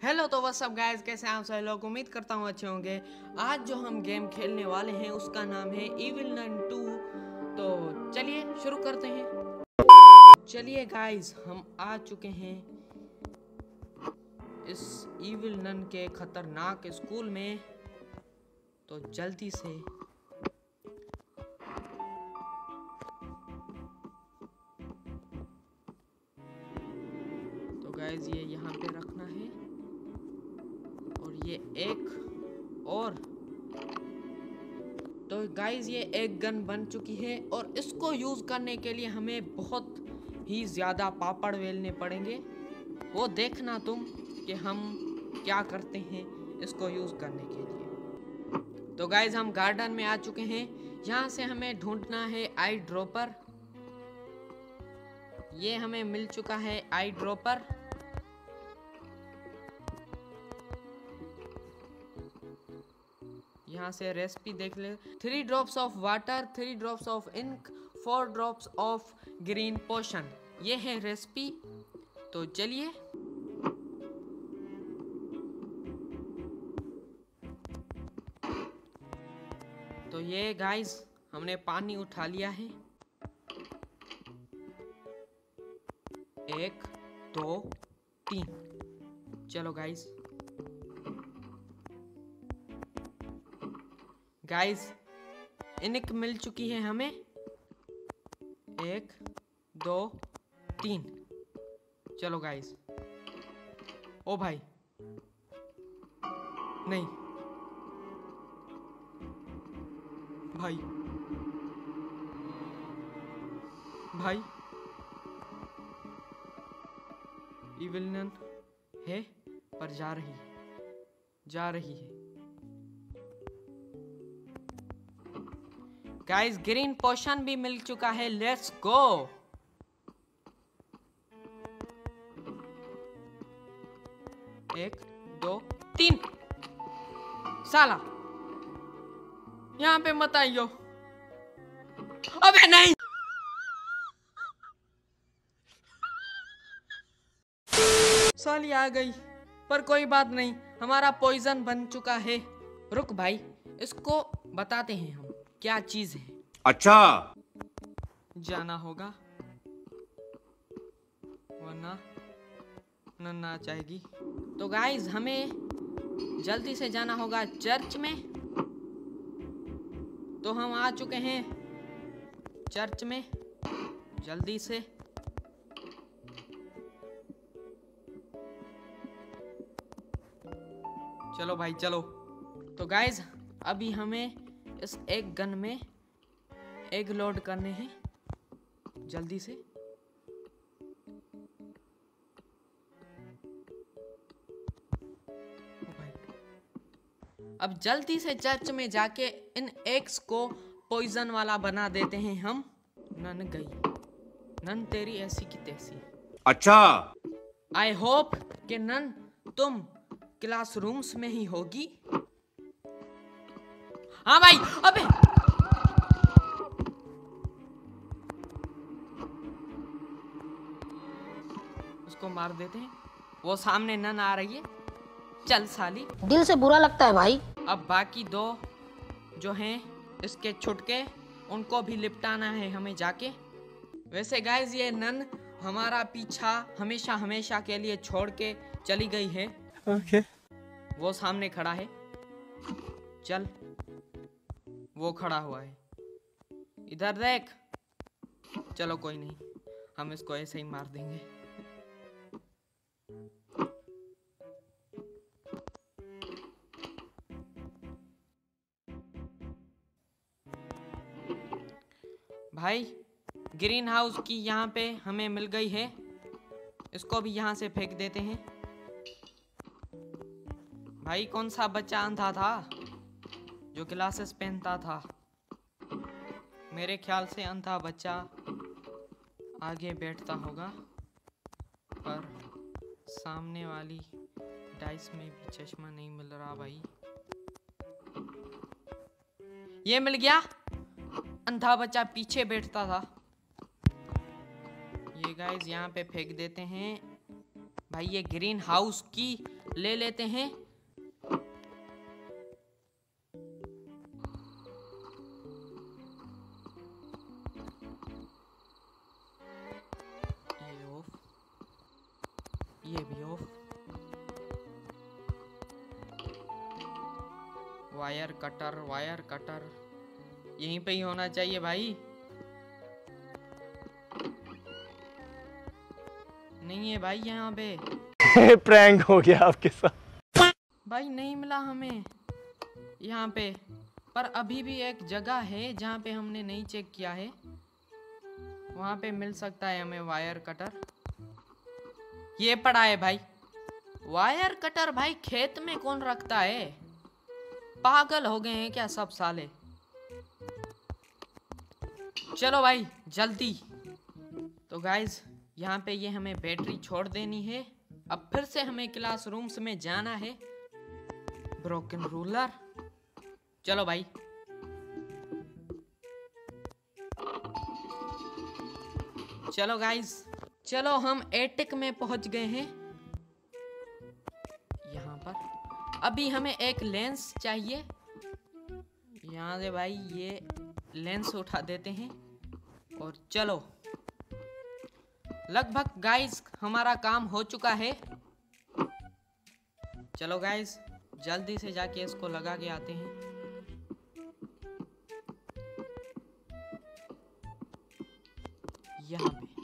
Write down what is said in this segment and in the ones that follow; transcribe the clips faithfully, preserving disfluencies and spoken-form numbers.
Hello तो what's up guys, कैसे हैं आप सभी लोग। उम्मीद करता हूँ अच्छे होंगे। आज जो हम गेम खेलने वाले हैं उसका नाम है इविल नन टू। तो चलिए शुरू करते हैं। चलिए गाइस, हम आ चुके हैं इस इविल नन के खतरनाक स्कूल में। तो जल्दी से तो गाइस ये यहाँ पे रखना है और ये एक और। तो गाइस ये एक गन बन चुकी है और इसको यूज करने के लिए हमें बहुत ही ज्यादा पापड़ वेलने पड़ेंगे। वो देखना तुम कि हम क्या करते हैं इसको यूज करने के लिए। तो गाइस हम गार्डन में आ चुके हैं। यहाँ से हमें ढूंढना है आई ड्रॉपर। ये हमें मिल चुका है आई ड्रॉपर। यहाँ से रेसिपी देख ले। Three drops of water, three drops of ink, four drops of green potion, ये है रेसिपी। तो चलिए तो ये गाइस हमने पानी उठा लिया है। एक दो तीन, चलो गाइस। गाइस इनक मिल चुकी है हमें। एक दो तीन, चलो गाइस। ओ भाई नहीं भाई भाई इविल नन है पर जा रही है जा रही है गाइस ग्रीन पोशन भी मिल चुका है। Let's go. एक दो तीन, साला यहाँ पे मत आइयो। अबे नहीं, साली आ गई। पर कोई बात नहीं, हमारा पॉइजन बन चुका है। रुक भाई, इसको बताते हैं हम क्या चीज है। अच्छा, जाना होगा वरना नन्ना आ जाएगी। तो गाइस हमें जल्दी से जाना होगा चर्च में। तो हम आ चुके हैं चर्च में जल्दी से। चलो भाई चलो। तो गाइस अभी हमें इस एक गन में एग लोड करने हैं जल्दी से। ओ भाई, अब जल्दी से चर्च में जाके इन एग्स को पॉइजन वाला बना देते हैं हम। नन गई, नन तेरी ऐसी की तैसी। अच्छा, आई होप कि नन तुम क्लासरूम्स में ही होगी। हाँ भाई, अबे उसको मार देते हैं। वो सामने नन आ रही है। चल साली, दिल से बुरा लगता है भाई। अब बाकी दो जो हैं इसके छुटके, उनको भी लिपटाना है हमें जाके। वैसे गाइस ये नन हमारा पीछा हमेशा हमेशा के लिए छोड़ के चली गई है। ओके। वो सामने खड़ा है। चल, वो खड़ा हुआ है। इधर देख। चलो कोई नहीं, हम इसको ऐसे ही मार देंगे। भाई ग्रीन हाउस की यहाँ पे हमें मिल गई है। इसको भी यहाँ से फेंक देते हैं। भाई कौन सा बच्चा अंधा था जो ग्लासेस पहनता था? मेरे ख्याल से अंधा बच्चा आगे बैठता होगा, पर सामने वाली डाइस में भी चश्मा नहीं मिल रहा भाई। ये मिल गया, अंधा बच्चा पीछे बैठता था। ये गाइस यहाँ पे फेंक देते हैं। भाई ये ग्रीन हाउस की ले लेते हैं। ये ऑफ, ये भी off. Wire cutter, wire cutter यहीं पे ही होना चाहिए भाई। नहीं है भाई यहाँ पे। प्रैंक हो गया आपके साथ भाई, नहीं मिला हमें यहाँ पे। पर अभी भी एक जगह है जहाँ पे हमने नहीं चेक किया है, वहाँ पे मिल सकता है हमें वायर कटर। ये पड़ा है भाई वायर कटर। भाई खेत में कौन रखता है? पागल हो गए हैं क्या सब साले? चलो भाई जल्दी। तो गाइज यहाँ पे ये हमें बैटरी छोड़ देनी है। अब फिर से हमें क्लासरूम्स में जाना है। ब्रोकन रूलर, चलो भाई। चलो गाइज, चलो हम एटिक में पहुंच गए हैं। यहाँ पर अभी हमें एक लेंस चाहिए। यहाँ से भाई ये लेंस उठा देते हैं और चलो। लगभग गाइस हमारा काम हो चुका है। चलो गाइस जल्दी से जाके इसको लगा के आते हैं। यहाँ पे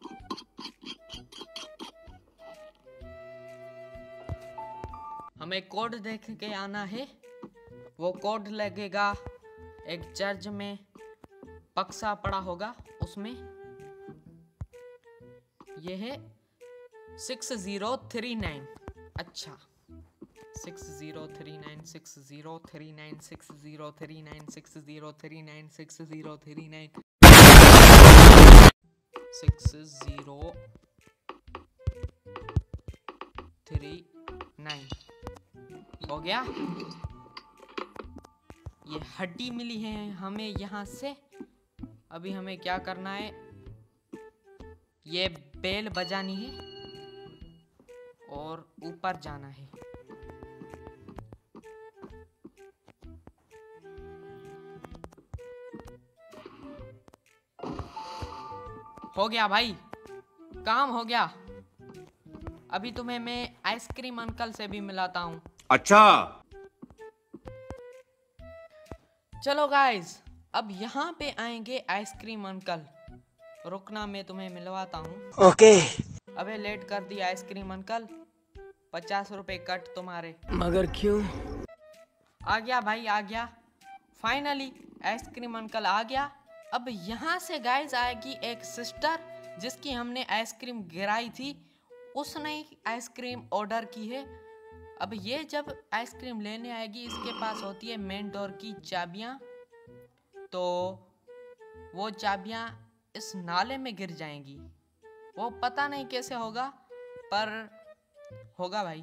हमें कोड देख के आना है। वो कोड लगेगा एक चर्च में, बक्सा पड़ा होगा उसमें। ये है सिक्स जीरो थ्री नाइन। अच्छा, six zero three nine six zero three nine six zero three nine six zero three nine six zero three nine six zero three nine हो गया। ये हड्डी मिली है हमें यहाँ से। अभी हमें क्या करना है, ये बेल बजानी है और ऊपर जाना है। हो गया भाई, काम हो गया। अभी तुम्हें मैं आइसक्रीम अंकल से भी मिलाता हूँ। अच्छा, चलो गाइस, अब यहाँ पे आएंगे आइसक्रीम अंकल। रुकना, मैं तुम्हें मिलवाता हूँ। ओके। अबे लेट कर दिया आइसक्रीम अंकल, पचास रुपए कट तुम्हारे। मगर क्यों? आ गया भाई, आ गया। फाइनली आइसक्रीम अंकल आ गया। अब यहाँ से गाइस आएगी एक सिस्टर जिसकी हमने आइसक्रीम गिराई थी। उसने आइसक्रीम ऑर्डर की है। अब ये जब आइसक्रीम लेने आएगी, इसके पास होती है मेन डोर की चाबियाँ। तो वो चाबियाँ इस नाले में गिर जाएंगी। वो पता नहीं कैसे होगा, पर होगा भाई।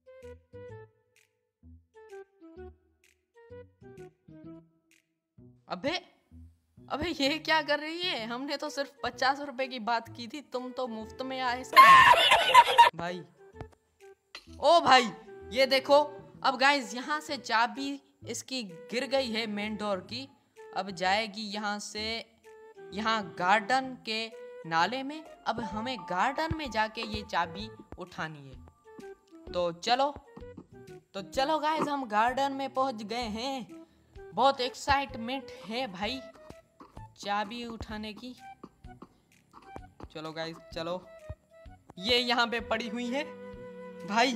अबे अबे ये क्या कर रही है? हमने तो सिर्फ पचास रुपए की बात की थी, तुम तो मुफ्त में आए भाई। ओ भाई ये देखो, अब गाइस यहाँ से चाबी इसकी गिर गई है मेन डोर की। अब जाएगी यहाँ से यहाँ गार्डन के नाले में। अब हमें गार्डन में जाके ये चाबी उठानी है। तो चलो तो चलो गाइस, हम गार्डन में पहुंच गए हैं। बहुत एक्साइटमेंट है भाई चाबी उठाने की। चलो गाइस चलो, ये यहाँ पे पड़ी हुई है भाई।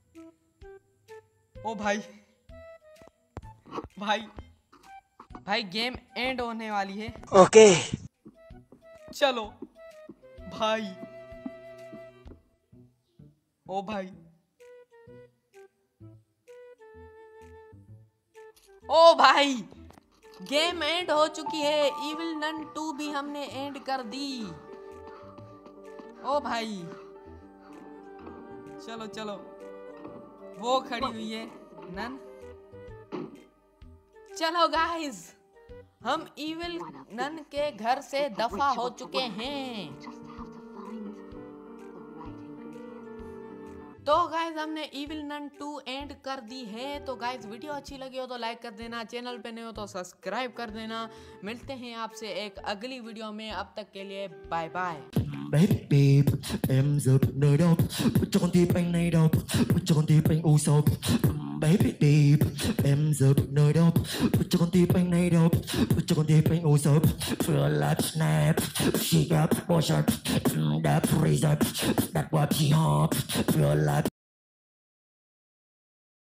ओ भाई भाई भाई गेम एंड होने वाली है। ओके। चलो भाई। ओ भाई, ओ भाई गेम एंड हो चुकी है। इविल नन टू भी हमने एंड कर दी। ओ भाई चलो चलो, वो खड़ी हुई है नन। चलो गाइस, हम इविल नन के घर से दफा हो चुके हैं। तो गाइज हमने इविल नन टू एंड कर दी है। तो गाइज वीडियो अच्छी लगी हो तो लाइक कर देना, चैनल पे नहीं हो तो सब्सक्राइब कर देना। मिलते हैं आपसे एक अगली वीडियो में, अब तक के लिए bye bye. Baby, em giật nơi đâu? Cho con tim anh này đâu? Cho con tim anh u sầu. Baby, deep, em giật nơi đâu? Cho con tim anh này đâu? Cho con tim anh u sầu. Feel like snap, she got motion, that freezer, that what she hot. Feel like